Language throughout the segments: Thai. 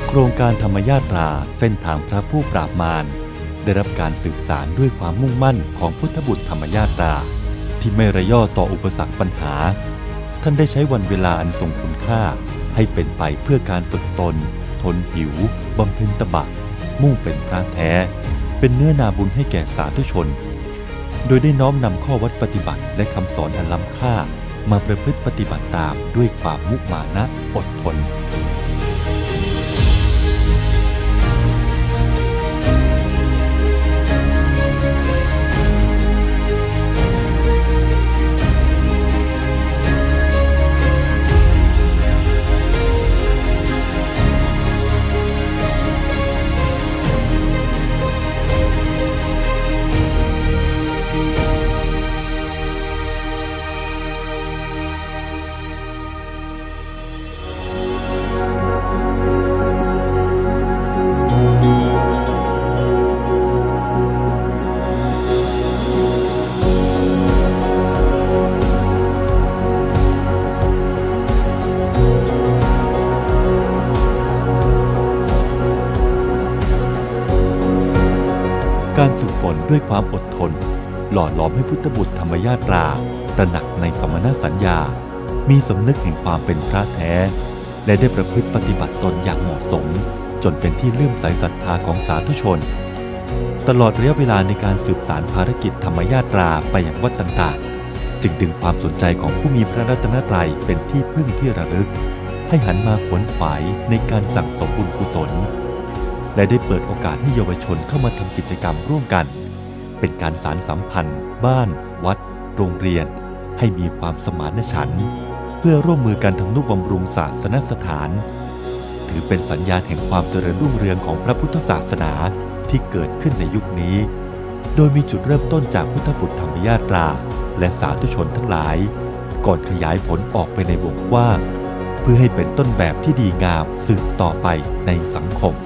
โครงการธรรมยาตราเส้นทางพระผู้ปราบมารได้รับการสืบสานด้วยความมุ่งมั่นของพุทธบุตรธรรมยาตราที่ไม่ระย่อต่ออุปสรรคปัญหาท่านได้ใช้วันเวลาอันทรงคุณค่าให้เป็นไปเพื่อการฝึกตนทนหิวบำเพ็ญตบะมุ่งเป็นพระแท้เป็นเนื้อนาบุญให้แก่สาธุชนโดยได้น้อมนำข้อวัดปฏิบัติและคำสอนอันล้ำค่ามาประพฤติปฏิบัติตามด้วยความมุมานะอดทนการฝึกฝนด้วยความอดทนหล่อหลอมให้พุทธบุตรธรรมยาตราตระหนักในสมณสัญญามีสำนึกแห่งความเป็นพระแท้และได้ประพฤติปฏิบัติตนอย่างเหมาะสมจนเป็นที่เลื่อมใสศรัทธาของสาธุชนตลอดระยะเวลาในการสืบสานภารกิจธรรมยาตราไปยังวัดต่างๆจึงดึงความสนใจของผู้มีพระรัตนตรัยเป็นที่พึ่งที่ระลึกให้หันมาขวนขวายในการสั่งสมบุญกุศลและได้เปิดโอกาสให้เยาวชนเข้ามาทำกิจกรรมร่วมกันเป็นการสานสัมพันธ์บ้านวัดโรงเรียนให้มีความสมานฉันท์เพื่อร่วมมือกันทำนุบำรุงศาสนสถานถือเป็นสัญญาณแห่งความเจริญรุ่งเรืองของพระพุทธศาสนาที่เกิดขึ้นในยุคนี้โดยมีจุดเริ่มต้นจากพุทธบุตรธรรมยาตราและสาธุชนทั้งหลายก่อนขยายผลออกไปในวงกว้างเพื่อให้เป็นต้นแบบที่ดีงามสืบต่อไปในสังคม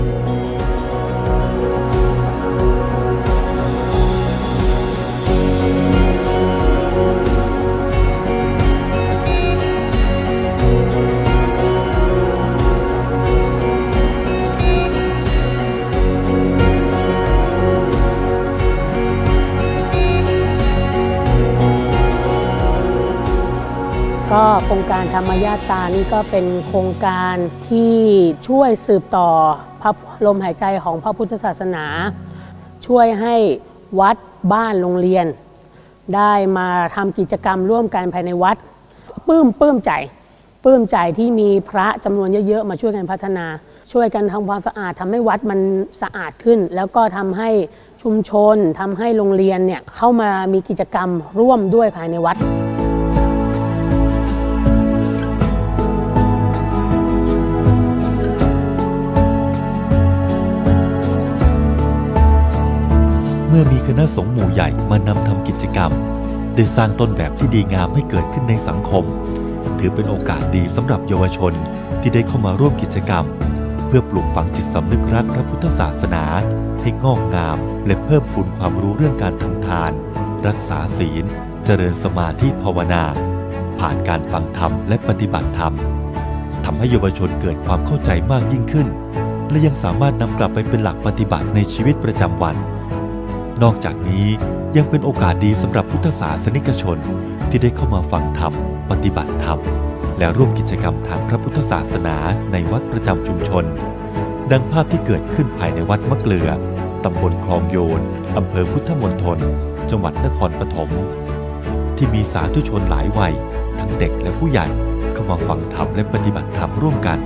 ก็โครงการธรรมยาตรานี่ก็เป็นโครงการที่ช่วยสืบต่อพระลมหายใจของพระพุทธศาสนาช่วยให้วัดบ้านโรงเรียนได้มาทำกิจกรรมร่วมกันภายในวัดปลื้มใจที่มีพระจำนวนเยอะๆมาช่วยกันพัฒนาช่วยกันทำความสะอาดทำให้วัดมันสะอาดขึ้นแล้วก็ทำให้ชุมชนทำให้โรงเรียนเนี่ยเข้ามามีกิจกรรมร่วมด้วยภายในวัดเมื่อมีคณะสงฆ์หมู่ใหญ่มานำทำกิจกรรมได้สร้างต้นแบบที่ดีงามให้เกิดขึ้นในสังคมถือเป็นโอกาสดีสำหรับเยาวชนที่ได้เข้ามาร่วมกิจกรรมเพื่อปลูกฝังจิตสำนึกรักพระพุทธศาสนาให้งอกงามและเพิ่มพูนความรู้เรื่องการทำทานรักษาศีลเจริญสมาธิภาวนาผ่านการฟังธรรมและปฏิบัติธรรมทำให้เยาวชนเกิดความเข้าใจมากยิ่งขึ้นและยังสามารถนำกลับไปเป็นหลักปฏิบัติในชีวิตประจำวันนอกจากนี้ยังเป็นโอกาสดีสำหรับพุทธศาสนิกชนที่ได้เข้ามาฟังธรรมปฏิบัติธรรมและร่วมกิจกรรมทางพระพุทธศาสนาในวัดประจำชุมชนดังภาพที่เกิดขึ้นภายในวัดมะเกลือตำบลคลองโยนอำเภอพุทธมณฑลจังหวัดนครปฐมที่มีสาธุชนหลายวัยทั้งเด็กและผู้ใหญ่เข้ามาฟังธรรมและปฏิบัติธรรมร่วมกัน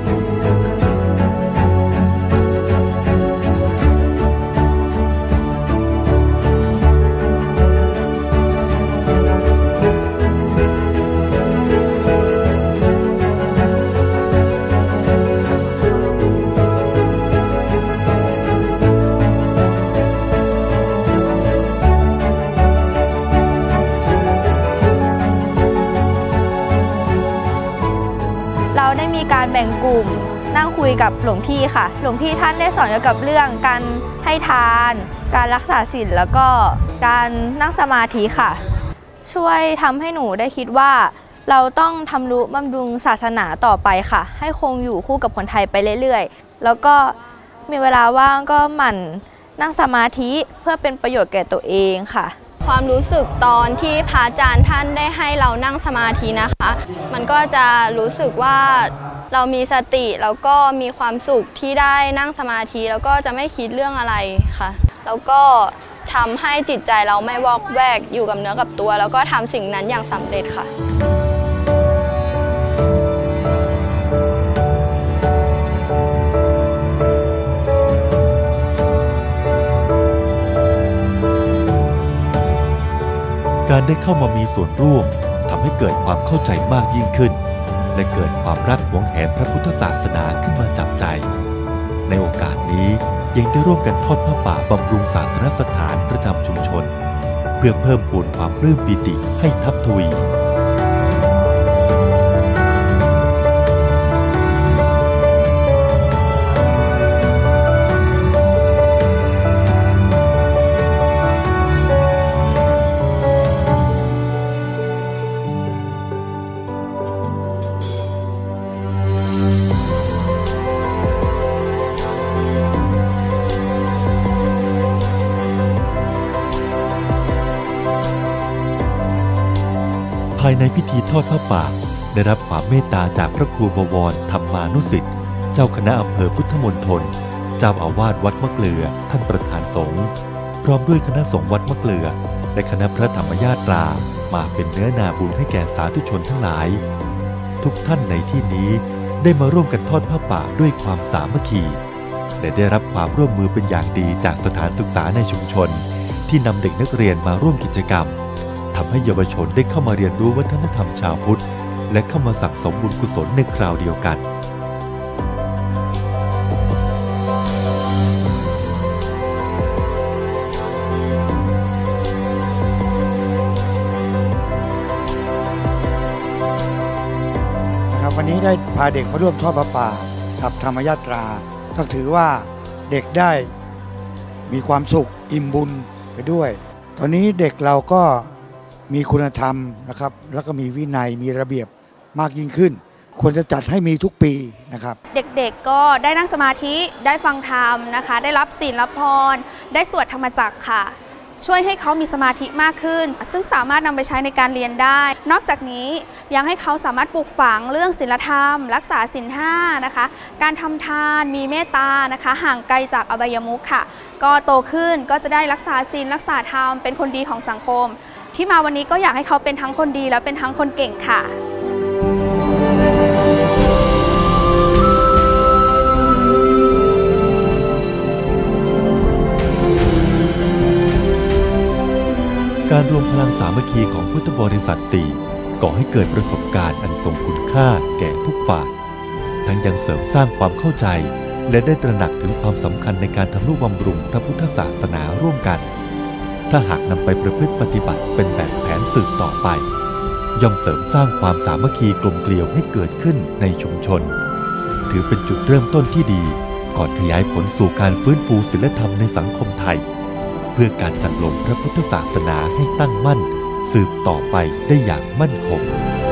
การแบ่งกลุ่มนั่งคุยกับหลวงพี่ค่ะหลวงพี่ท่านได้สอนเกี่ยวกับเรื่องการให้ทานการรักษาศีลแล้วก็การนั่งสมาธิค่ะช่วยทำให้หนูได้คิดว่าเราต้องทำนุบำรุงศาสนาต่อไปค่ะให้คงอยู่คู่กับคนไทยไปเรื่อยๆแล้วก็มีเวลาว่างก็หมั่นนั่งสมาธิเพื่อเป็นประโยชน์แก่ตัวเองค่ะความรู้สึกตอนที่พระอาจารย์ท่านได้ให้เรานั่งสมาธินะคะมันก็จะรู้สึกว่าเรามีสติแล้วก็มีความสุขที่ได้นั่งสมาธิแล้วก็จะไม่คิดเรื่องอะไรค่ะแล้วก็ทำให้จิตใจเราไม่วอกแวกอยู่กับเนื้อกับตัวแล้วก็ทำสิ่งนั้นอย่างสำเร็จค่ะการได้เข้ามามีส่วนร่วมทำให้เกิดความเข้าใจมากยิ่งขึ้นและเกิดความรักหวงแหนพระพุทธศาสนาขึ้นมาจับใจในโอกาสนี้ยังได้ร่วมกันทอดผ้าป่าบำรุงศาสนสถานประจำชุมชนเพื่อเพิ่มพูนความปลื้มปิติให้ทับทวีภายในพิธีทอดผ้าป่าได้รับความเมตตาจากพระครูบวรธรรมานุสิทธิ์เจ้าคณะอำเภอพุทธมณฑลเจ้าอาวาสวัดมะเกลือท่านประธานสงฆ์พร้อมด้วยคณะสงฆ์วัดมะเกลือและคณะพระธรรมญาตรามาเป็นเนื้อนาบุญให้แก่สาธุชนทั้งหลายทุกท่านในที่นี้ได้มาร่วมกันทอดผ้าป่าด้วยความสามัคคีและได้รับความร่วมมือเป็นอย่างดีจากสถานศึกษาในชุมชนที่นำเด็กนักเรียนมาร่วมกิจกรรมทำให้เยาวชนได้เข้ามาเรียนรู้วัฒนธรรมชาวพุทธและเข้ามาสั่งสมบุญกุศลในคราวเดียวกันนะครับวันนี้ได้พาเด็กมาร่วมทอดผ้าป่ากับธรรมยาตราก็ถือว่าเด็กได้มีความสุขอิ่มบุญไปด้วยตอนนี้เด็กเราก็มีคุณธรรมนะครับแล้วก็มีวินัยมีระเบียบมากยิ่งขึ้นควรจะจัดให้มีทุกปีนะครับเด็กๆก็ได้นั่งสมาธิได้ฟังธรรมนะคะได้รับศีลรับพรได้สวดธรรมจักรค่ะช่วยให้เขามีสมาธิมากขึ้นซึ่งสามารถนำไปใช้ในการเรียนได้นอกจากนี้ยังให้เขาสามารถปลูกฝังเรื่องศีลธรรมรักษาศีล5นะคะการทำทานมีเมตตานะคะห่างไกลจากอบายมุขค่ะก็โตขึ้นก็จะได้รักษาศีลรักษาธรรมเป็นคนดีของสังคมที่มาวันนี้ก็อยากให้เขาเป็นทั้งคนดีและเป็นทั้งคนเก่งค่ะการรวมพลังสามัคคีของพุทธบริษัท4ก่อให้เกิดประสบการณ์อันทรงคุณค่าแก่ทุกฝ่ายทั้งยังเสริมสร้างความเข้าใจและได้ตระหนักถึงความสำคัญในการทำนุบำรุงพระพุทธศาสนาร่วมกันถ้าหากนำไปประพฤติปฏิบัติเป็นแบบแผนสืบต่อไปย่อมเสริมสร้างความสามัคคีกลมเกลียวให้เกิดขึ้นในชุมชนถือเป็นจุดเริ่มต้นที่ดีก่อนขยายผลสู่การฟื้นฟูศีลธรรมในสังคมไทยเพื่อการจัดลงพระพุทธศาสนาให้ตั้งมั่นสืบต่อไปได้อย่างมั่นคง